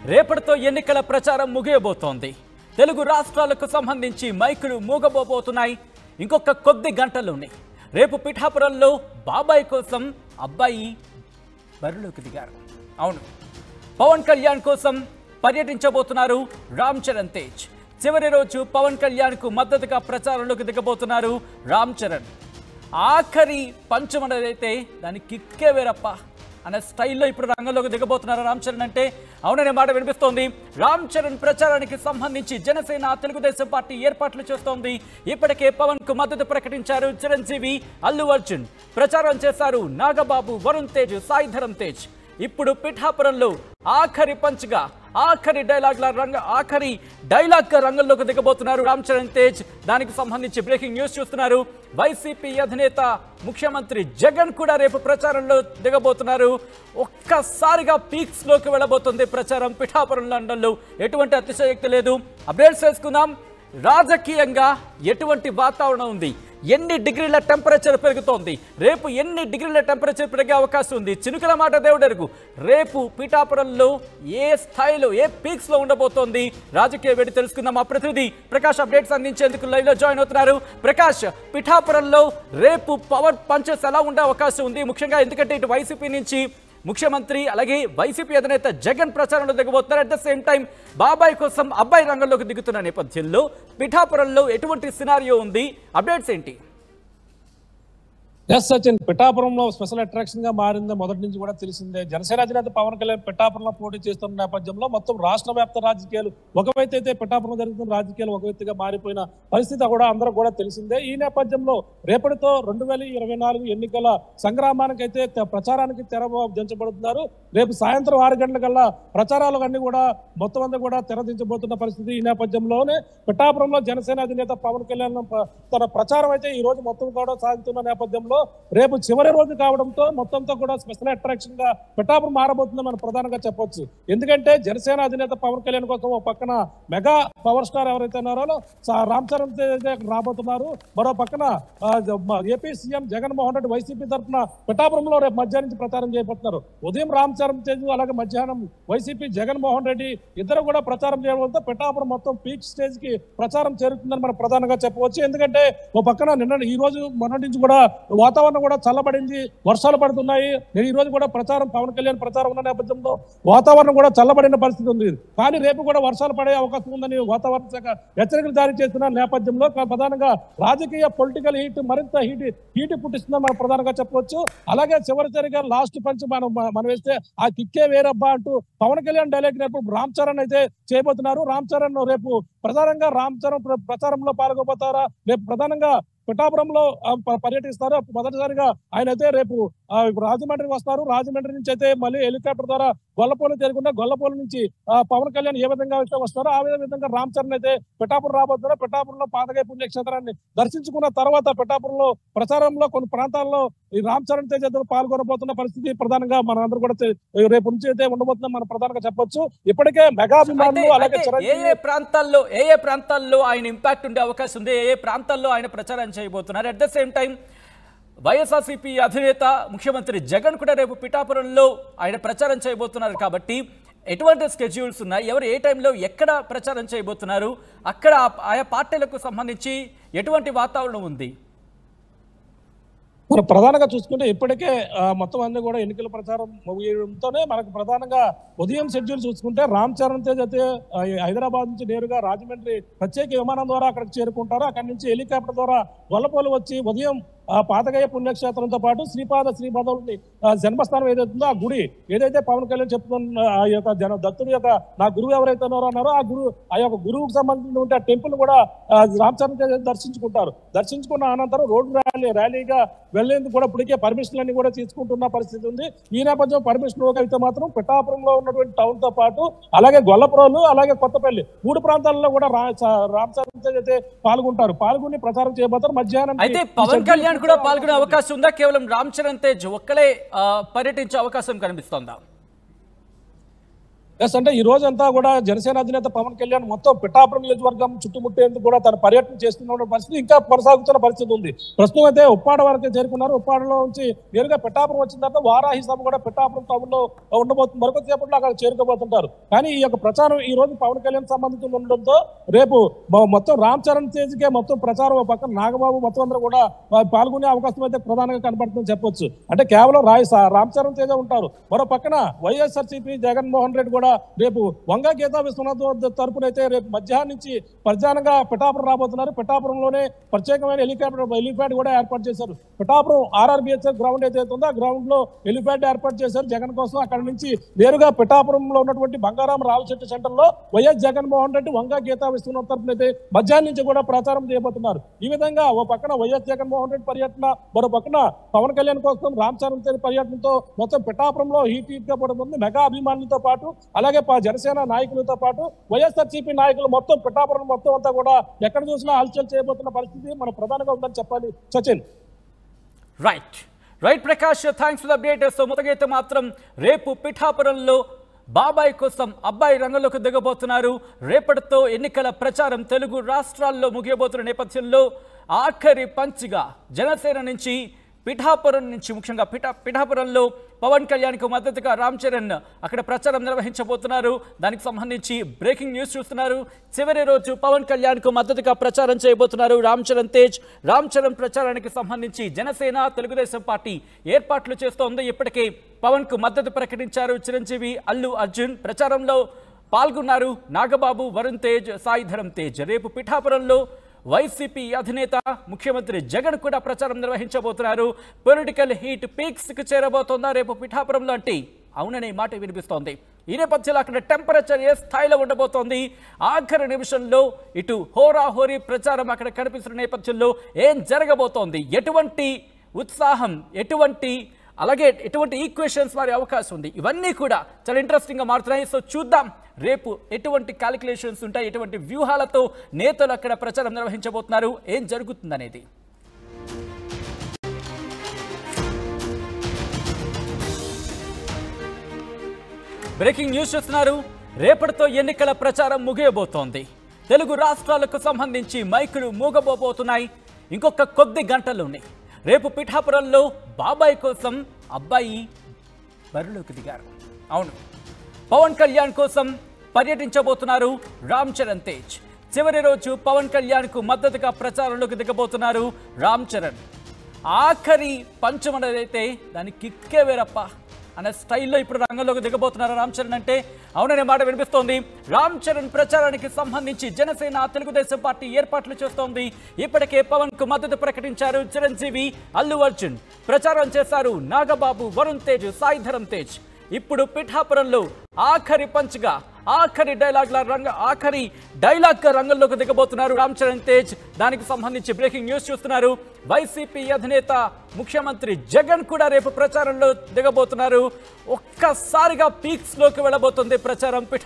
రేపటితో ఎన్నికల ప్రచారం ముగియబోతోంది. తెలుగు రాష్ట్రాలకు సంబంధించి మైకులు మూగబోతున్నాయి. ఇంకొక కొద్ది గంటల్లోనే రేపు పిఠాపురంలో బాబాయ్ కోసం అబ్బాయి బరిలోకి దిగారు. అవును, పవన్ కళ్యాణ్ కోసం పర్యటించబోతున్నారు రామ్ చరణ్ తేజ్. చివరి రోజు పవన్ కళ్యాణ్ కు మద్దతుగా ప్రచారంలోకి దిగబోతున్నారు రామ్ చరణ్. ఆఖరి పంచమనదైతే దాని కిక్కే వేరప్ప అనే స్టైల్లో ఇప్పుడు రంగంలోకి దిగబోతున్నారు రామ్ చరణ్. అంటే అవుననే మాట వినిపిస్తోంది. రామ్ చరణ్ ప్రచారానికి సంబంధించి జనసేన తెలుగుదేశం పార్టీ ఏర్పాట్లు చేస్తోంది. ఇప్పటికే పవన్ కు మద్దతు ప్రకటించారు చిరంజీవి, అల్లు అర్జున్ ప్రచారం చేశారు. నాగబాబు, వరుణ్ తేజ్, సాయిధరం తేజ్. ఇప్పుడు పిఠాపురంలో ఆఖరి పంచ్గా ఆఖరి డైలాగ్ రంగంలోకి దిగబోతున్నారు రామ్ చరణ్ తేజ్. దానికి సంబంధించి బ్రేకింగ్ న్యూస్ చూస్తున్నారు. వైసీపీ అధినేత ముఖ్యమంత్రి జగన్ కూడా రేపు ప్రచారంలో దిగబోతున్నారు. ఒక్కసారిగా పీక్స్ లోకి వెళ్ళబోతుంది ప్రచారం పిఠాపురం లండన్లో. ఎటువంటి అతిశయోక్తి లేదు. అప్డేట్స్ వేసుకుందాం. రాజకీయంగా ఎటువంటి వాతావరణం ఉంది, ఎన్ని డిగ్రీల టెంపరేచర్ పెరుగుతోంది, రేపు ఎన్ని డిగ్రీల టెంపరేచర్ పెరిగే అవకాశం ఉంది, చినుకుల మాట దేవుడెరుగు. రేపు పిఠాపురంలో ఏ స్థాయిలో ఏ పీక్స్ లో ఉండబోతోంది రాజకీయ వేడి తెలుసుకుందాం. మా ప్రతినిధి ప్రకాష్ అప్డేట్స్ అందించేందుకు లైవ్ లో జాయిన్ అవుతున్నారు. ప్రకాష్, పిఠాపురంలో రేపు పవర్ పంచెస్ ఎలా ఉండే అవకాశం ఉంది ముఖ్యంగా? ఎందుకంటే ఇటు వైసీపీ నుంచి ముఖ్యమంత్రి అలాగే వైసీపీ అధినేత జగన్ ప్రచారంలో దిగబోతున్నారు. అట్ ద సేమ్ టైం బాబాయ్ కోసం అబ్బాయి రంగంలోకి దిగుతున్న నేపథ్యంలో పిఠాపురంలో ఎటువంటి సినారియో ఉంది? అప్డేట్స్ ఏంటి? ఎస్ సచిన్, పిఠాపురంలో స్పెషల్ అట్రాక్షన్ గా మారింది మొదటి నుంచి కూడా తెలిసిందే. జనసేన అధినేత పవన్ కళ్యాణ్ పిఠాపురంలో పోటీ చేస్తున్న నేపథ్యంలో మొత్తం రాష్ట్ర వ్యాప్త రాజకీయాలు ఒకవైతే అయితే పిఠాపురం జరుగుతున్న రాజకీయాలు ఒకవైపుగా మారిపోయిన పరిస్థితి కూడా అందరూ కూడా తెలిసిందే. ఈ నేపథ్యంలో రేపటితో 2024 ఎన్నికల సంగ్రామానికైతే ప్రచారానికి తెరదించబడుతున్నారు. రేపు సాయంత్రం 6 గంటలకల్లా ప్రచారాలు అన్ని కూడా మొత్తం అంతా కూడా తెరదించబోతున్న పరిస్థితి. ఈ నేపథ్యంలోనే పిఠాపురంలో జనసేన అధినేత పవన్ కళ్యాణ్ తన ప్రచారం అయితే ఈ రోజు మొత్తం కూడా సాగుతున్న నేపథ్యంలో రేపు చివరి రోజు కావడంతో మొత్తంతో కూడా స్పెషల్ అట్రాక్షన్ గా పిఠాపురం మారబోతుందని మనం ప్రధానంగా చెప్పొచ్చు. ఎందుకంటే జనసేన అధినేత పవన్ కళ్యాణ్ కోసం ఒక పక్కన మెగా పవర్ స్టార్ ఎవరైతే ఉన్నారో రామ్ చరణ్ రాబోతున్నారు. మరో పక్కన AP CM Jaganmohan Reddy YCP తరఫున పిఠాపురంలో రేపు మధ్యాహ్నం నుంచి ప్రచారం చేయబోతున్నారు. ఉదయం రామ్ చరణ్ తేజ్ అలాగే మధ్యాహ్నం వైసీపీ జగన్మోహన్ రెడ్డి ఇద్దరు కూడా ప్రచారం చేయడంతో పిఠాపురం మొత్తం పీక్ స్టేజ్ కి ప్రచారం చేరుతుందని మనం ప్రధానంగా చెప్పవచ్చు. ఎందుకంటే ఓ పక్కన ఈ రోజు మొన్నటి నుంచి కూడా వాతావరణం కూడా చల్లబడింది, వర్షాలు పడుతున్నాయి. ఈ రోజు కూడా ప్రచారం పవన్ కళ్యాణ్ ప్రచారం ఉన్న నేపథ్యంలో వాతావరణం కూడా చల్లబడిన పరిస్థితి ఉంది. కానీ రేపు కూడా వర్షాలు పడే అవకాశం ఉందని వాతావరణ శాఖ హెచ్చరికలు జారీ చేస్తున్న నేపథ్యంలో ప్రధానంగా రాజకీయ పొలిటికల్ హీట్ మరింత హీట్ పుట్టిస్తుందని మనం ప్రధానంగా చెప్పవచ్చు. అలాగే చివరిగా లాస్ట్ పంచ్ మనం వేస్తే ఆ కిక్కే వేరబ్బా అంటూ పవన్ కళ్యాణ్ డైలాగ్ రేపు రామ్ చరణ్ అయితే చేయబోతున్నారు. రామ్ చరణ్ రేపు ప్రధానంగా రామ్ చరణ్ ప్రచారంలో పాల్గొబోతారా? రేపు ప్రధానంగా పిఠాపురంలో పర్యటిస్తారు. మొదటిసారిగా ఆయన అయితే రేపు రాజమండ్రి వస్తారు. రాజమండ్రి నుంచి అయితే మళ్ళీ హెలికాప్టర్ ద్వారా గొల్లపోలు చేరుకున్న గొల్లపోలు నుంచి పవన్ కళ్యాణ్ ఏ విధంగా అయితే వస్తారో ఆ విధంగా రామ్ చరణ్ అయితే పిఠాపురం రాబోతున్నారు. పిఠాపురంలో పాతగాయ పుణ్యక్షేత్రాన్ని దర్శించుకున్న తర్వాత పిఠాపురంలో ప్రచారంలో కొన్ని ప్రాంతాల్లో ఈ రామ్ చరణ్ తేజ్ పాల్గొనబోతున్న పరిస్థితి ప్రధానంగా మన అందరూ కూడా రేపు నుంచి అయితే ఉండబోతుందని మనం ప్రధానంగా చెప్పొచ్చు. ఇప్పటికే మెగాభిమానులు అలాగే ఏ ప్రాంతాల్లో ఆయన ఇంపాక్ట్ ఉండే అవకాశం ఉంది, ఏ ప్రాంతాల్లో ఆయన ప్రచారం చేయబోతున్నారు? At the same time YSRCP అధినేత ముఖ్యమంత్రి జగన్ కూడా రేపు పిఠాపురంలో ఆయన ప్రచారం చేయబోతున్నారు. కాబట్టి ఎటువంటి స్కెడ్యూల్స్ ఉన్నాయి, ఎవరు ఏ టైంలో ఎక్కడ ప్రచారం చేయబోతున్నారు, అక్కడ ఆయా పార్టీలకు సంబంధించి ఎటువంటి వాతావరణం ఉంది? మనం ప్రధానంగా చూసుకుంటే ఇప్పటికే మొత్తం అన్ని కూడా ఎన్నికల ప్రచారం ముగియడంతోనే మనకు ప్రధానంగా ఉదయం షెడ్యూల్ చూసుకుంటే రామ్ చరణ్ తేజ్ అయితే హైదరాబాద్ నుంచి నేరుగా రాజమండ్రి ప్రత్యేక విమానం ద్వారా అక్కడికి చేరుకుంటారు. అక్కడి నుంచి హెలికాప్టర్ ద్వారా గొల్లపోలు వచ్చి ఉదయం పాతగాయ పుణ్యక్షేత్రంతో పాటు శ్రీపాదవుని జన్మస్థానం ఏదైతుందో ఆ గుడి ఏదైతే పవన్ కళ్యాణ్ చెప్తున్న ఆ యొక్క దత్తుడి యొక్క నా గురువు ఎవరైతే ఉన్నారో ఆ యొక్క గురువుకు సంబంధించిన టెంపుల్ కూడా రామ్ చరణ్ దర్శించుకుంటారు. దర్శించుకున్న అనంతరం రోడ్డు ర్యాలీగా వెళ్లేందుకు కూడా ఇప్పటికే పర్మిషన్లు అన్ని కూడా తీసుకుంటున్న పరిస్థితి ఉంది. ఈ నేపథ్యం పర్మిషన్ అయితే మాత్రం పిఠాపురంలో ఉన్నటువంటి టౌన్ తో పాటు అలాగే గొల్లపురంలు అలాగే కొత్తపల్లి 3 ప్రాంతాల్లో కూడా రామ్ చరణ్ అయితే పాల్గొని ప్రచారం చేయబోతారు. మధ్యాహ్నం అయితే పవన్ కళ్యాణ్ కూడా పాల్గొనే అవకాశం ఉందా? కేవలం రామ్ చరణ్ తేజ్ ఒక్కలే పర్యటించే అవకాశం కనిపిస్తోందా? ఎస్ అంటే ఈ రోజంతా కూడా జనసేన అధినేత పవన్ కళ్యాణ్ మొత్తం పిఠాపురం నియోజకవర్గం చుట్టుముట్టేందుకు కూడా తన పర్యటన చేస్తున్న పరిస్థితి ఇంకా కొనసాగుతున్న పరిస్థితి ఉంది. ప్రస్తుతం అయితే ఉప్పాడ వరకే చేరుకున్నారు. ఉప్పాడలో నుంచి నేరుగా పిఠాపురం వచ్చిన తర్వాత వారాహి సభ కూడా పిఠాపురం టౌన్ లో ఉండబోతుంది. మరికొద్దిసేపట్లో అక్కడ చేరుకోబోతుంటారు. కానీ ఈ యొక్క ప్రచారం ఈ రోజు పవన్ కళ్యాణ్ సంబంధించి ఉండడంతో రేపు మొత్తం రామ్ చరణ్ తేజ్కే మొత్తం ప్రచారం పక్కన నాగబాబు మొత్తం అందరూ కూడా పాల్గొనే అవకాశం అయితే ప్రధానంగా కనబడుతుందని చెప్పొచ్చు. అంటే కేవలం రామ్ చరణ్ తేజ ఉంటారు. మరో పక్కన వైఎస్ఆర్సీపీ జగన్మోహన్ రెడ్డి కూడా రేపు వంగ గీతా విశ్వనాథ్ తరపున అయితే రేపు మధ్యాహ్నం నుంచి ప్రధానంగా పిఠాపురం రాబోతున్నారు. పిఠాపురంలోనే ప్రత్యేకమైన హెలిప్యాడ్ కూడా ఏర్పాటు చేశారు. పిఠాపురం ఆర్ఆర్బిహెచ్ఎస్ గ్రౌండ్ అయితే ఉందో ఆ గ్రౌండ్ లో హెలిప్యాడ్ ఏర్పాటు చేశారు జగన్ కోసం. అక్కడ నుంచి నేరుగా పిఠాపురంలో ఉన్నటువంటి బంగారాం రావుచెట్టు సెంటర్ లో వైఎస్ జగన్మోహన్ రెడ్డి వంగ గీతా విశ్వనాథ్ తరపున అయితే మధ్యాహ్నం నుంచి కూడా ప్రచారం చేయబోతున్నారు. ఈ విధంగా ఓ పక్కన వైఎస్ జగన్మోహన్ రెడ్డి పర్యటన, మరో పక్కన పవన్ కళ్యాణ్ కోసం రామ్ చరణ్ తేజ్ పర్యటనతో మొత్తం పిఠాపురంలో హీట్ గా పడుతుంది. మెగా అభిమానులతో పాటు అలాగే జనసేన నాయకులతో పాటు వైఎస్ఆర్సీపీ నాయకులు మొత్తం పిఠాపురం మొత్తం అంతా కూడా ఎక్కడ చూసినా హల్చల్ చేయబోతున్న పరిస్థితి మన ప్రధానంగా ఉందని చెప్పాలి. Sachin. Right Prakash, thanks for the update. So మొదటైతే మాత్రం రేపు పిఠాపురంలో బాబాయ్ కోసం అబ్బాయి రంగంలోకి దిగబోతున్నారు. రేపటితో ఎన్నికల ప్రచారం తెలుగు రాష్ట్రాల్లో ముగియబోతున్న నేపథ్యంలో ఆఖరి పంచ్గా జనసేన నుంచి పిఠాపురం నుంచి ముఖ్యంగా పిఠాపురంలో పవన్ కళ్యాణ్కు మద్దతుగా రామ్ చరణ్ అక్కడ ప్రచారం నిర్వహించబోతున్నారు. దానికి సంబంధించి బ్రేకింగ్ న్యూస్ చూస్తున్నారు. చివరి రోజు పవన్ కళ్యాణ్కు మద్దతుగా ప్రచారం చేయబోతున్నారు రామ్ చరణ్ తేజ్. రామ్ చరణ్ ప్రచారానికి సంబంధించి జనసేన తెలుగుదేశం పార్టీ ఏర్పాట్లు చేస్తోంది. ఇప్పటికే పవన్కు మద్దతు ప్రకటించారు చిరంజీవి, అల్లు అర్జున్. ప్రచారంలో పాల్గొన్నారు నాగబాబు, వరుణ్ తేజ్, సాయి ధరమ్ తేజ్. రేపు పిఠాపురంలో వైసీపీ అధినేత ముఖ్యమంత్రి జగన్ కూడా ప్రచారం నిర్వహించబోతున్నారు. పొలిటికల్ హీట్ పీక్స్ కు చేరబోతోందా రేపు పిఠాపురంలో అంటే అవుననే మాట వినిపిస్తోంది. ఈ నేపథ్యంలో అక్కడ టెంపరేచర్ ఏ స్థాయిలో ఉండబోతోంది, ఆఖరి నిమిషంలో ఇటు హోరాహోరీ ప్రచారం అక్కడ కనిపిస్తున్న నేపథ్యంలో ఏం జరగబోతోంది, ఎటువంటి ఉత్సాహం, ఎటువంటి ఈక్వేషన్స్ మారే అవకాశం ఉంది, ఇవన్నీ కూడా చాలా ఇంట్రెస్టింగ్గా మారుతున్నాయి. సో చూద్దాం రేపు ఎటువంటి క్యాలిక్యులేషన్స్ ఉంటాయి, ఎటువంటి వ్యూహాలతో నేతలు అక్కడ ప్రచారం నిర్వహించబోతున్నారు, ఏం జరుగుతుందనేది. బ్రేకింగ్ న్యూస్ చూస్తున్నారు. రేపటితో ఎన్నికల ప్రచారం ముగియబోతోంది. తెలుగు రాష్ట్రాలకు సంబంధించి మైకులు మూగబోతున్నాయి. ఇంకొక కొద్ది గంటల్లోనే రేపు పిఠాపురంలో బాబాయ్ కోసం అబ్బాయి బరిలోకి దిగారు. అవును, పవన్ కళ్యాణ్ కోసం పర్యటించబోతున్నారు రామ్ చరణ్ తేజ్. చివరి రోజు పవన్ కళ్యాణ్కు మద్దతుగా ప్రచారంలోకి దిగబోతున్నారు రామ్ చరణ్. ఆఖరి పంచమనదైతే దాని కిక్కే వేరప్ప అనే స్టైల్లో ఇప్పుడు రంగంలోకి దిగబోతున్నారు రామ్ చరణ్ అంటే అవుననే మాట వినిపిస్తోంది. రామ్ చరణ్ ప్రచారానికి సంబంధించి జనసేన తెలుగుదేశం పార్టీ ఏర్పాట్లు చేస్తోంది. ఇప్పటికే పవన్ కు మద్దతు ప్రకటించారు చిరంజీవి, అల్లు అర్జున్. ప్రచారం చేశారు నాగబాబు, వరుణ్ తేజ్, సాయి ధరమ్ తేజ్. ఇప్పుడు పిఠాపురంలో ఆఖరి పంచ్గా ఆఖరి డైలాగ్ రంగంలోకి దిగబోతున్నారు రామ్ చరణ్ తేజ్. దానికి సంబంధించి బ్రేకింగ్ న్యూస్ చూస్తున్నారు. వైసీపీ అధినేత ముఖ్యమంత్రి జగన్ కూడా రేపు ప్రచారంలో దిగబోతున్నారు. ఒక్కసారిగా పీక్స్ లోకి వెళ్ళబోతుంది ప్రచారం.